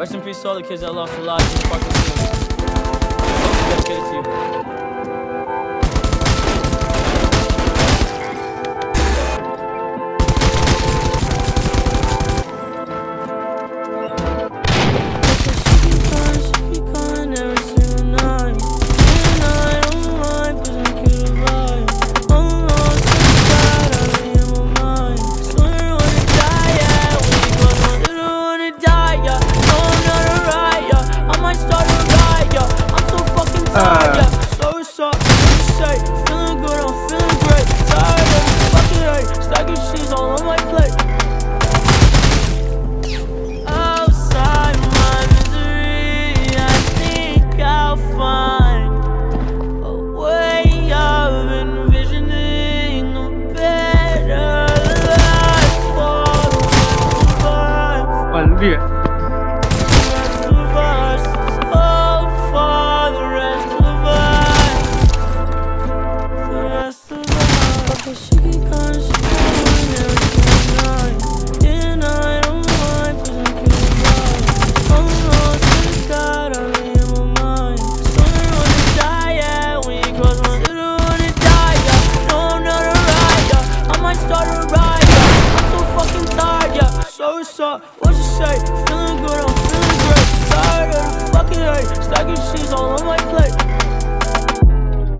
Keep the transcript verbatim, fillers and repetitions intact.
Rest in peace to all the kids that lost their lives in the fucking scene. This song is dedicated to you. So so, say, feeling good, I'm feeling great. Tired of this fucking hate, stacking cheese all on my plate. Outside my misery, I think I'll find a way of envisioning a better life for the one life. She keep calling, she calling every single night. And I don't mind, cause I'm killing right. Oh no, thank God I'm in my mind. Still wanna die, yeah, when you cross my still wanna die, yeah. No, I'm not a riot, yeah. I might start a riot, yeah. I'm so fucking tired, yeah. So what's up, what you say? Feeling good, I'm feeling great. Tired of the fucking hate, stacking shit.